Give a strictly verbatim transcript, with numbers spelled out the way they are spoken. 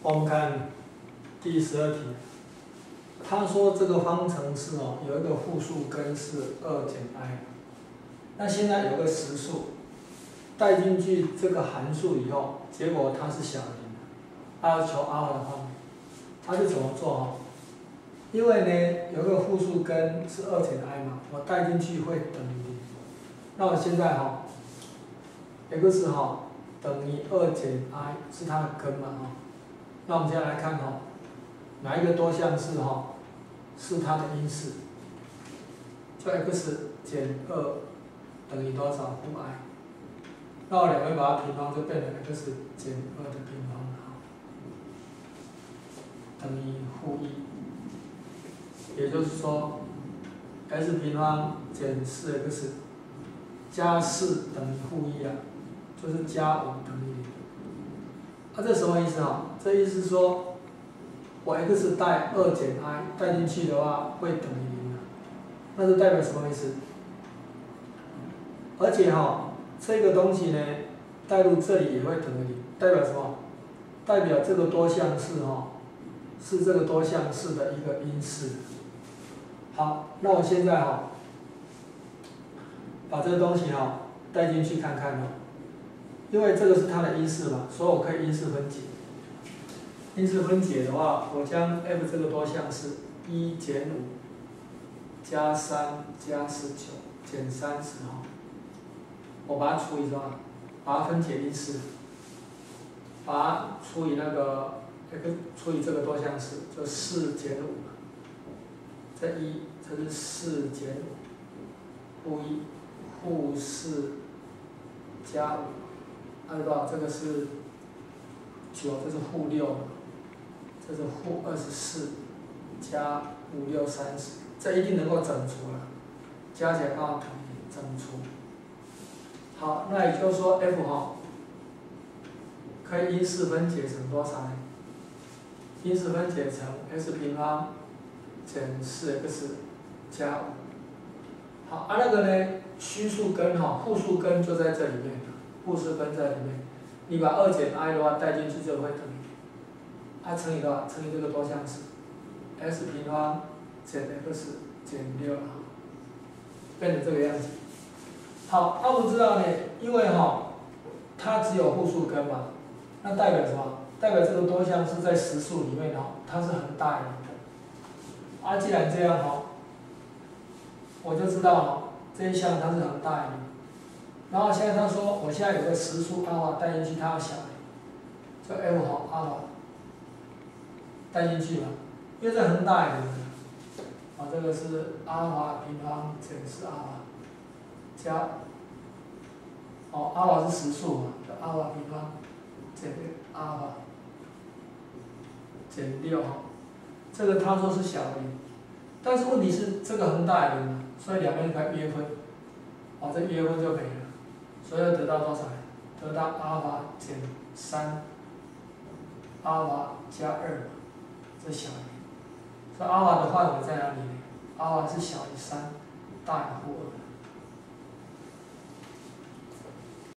我们看第十二题，他说这个方程式哦有一个复数根是二减 i， 那现在有个实数，带进去这个函数以后，结果它是小零，他要求 r 的方面，他是怎么做哦？因为呢有个复数根是二减 i 嘛，我带进去会等于零，那我现在哈、哦、，x 哈、哦、等于二减 i 是它的根嘛哈、哦，那我们现在来看哈、哦，哪一个多项式哈、哦、是它的因式，就 x 减二等于多少负 i， 那我两个把它平方就变成 x 减二的平方等于负一。也就是说 ，s 平方减四 x 加四等于负一啊，就是加五等于零。啊，这什么意思啊？这意思是说，我 x 带二减 i 带进去的话会等于零啊，那是代表什么意思？而且哈、哦，这个东西呢带入这里也会等于零，代表什么？代表这个多项式哈、哦，是这个多项式的一个因式。好，那我现在哈、哦，把这个东西哈、哦、带进去看看哦，因为这个是它的因式嘛，所以我可以因式分解。因式分解的话，我将 f 这个多项式一减五加三加十九减三十哈，我把它除以什么？把它分解因式，把它除以那个 x 除以这个多项式，就四减五。这一，这是四减五，负一，负四加五，按照这个是九，这是负六，这是负二十四加五六三十，这一定能够整除了，加起来刚好等于整除。好，那也就是说 f 哈可以因式分解成多少呢？因式分解成 x 平方减四 x 加五，好啊，那个呢，虚数根哈，复数根就在这里面，复数根在里面，你把二减 i 的话带进去就会等于零，啊乘以多少？乘以这个多项式 ，x 平方减 x 减六，变成这个样子。好，那、啊、我们知道呢，因为哈，它只有复数根嘛，那代表什么？代表这个多项式在实数里面哈，它是很大的。啊，既然这样哈，我就知道哈，这一项它是很大的。然后现在他说，我现在有个实数阿尔法带进去，它要小的，就 f 哈阿尔法带进去嘛，因为这很大的。啊，这个是阿尔法平方减四阿尔法加，哦，阿尔法是实数嘛，就阿尔法平方减阿尔法减六哈。这个他说是小零，但是问题是这个很大的零嘛，所以两边可以约分，哦，这约分就没了，所以要得到多少？得到阿尔法减三，阿尔法加二，这小零，所以阿尔法的范围在哪里呢？阿尔法是小于三，大于负二。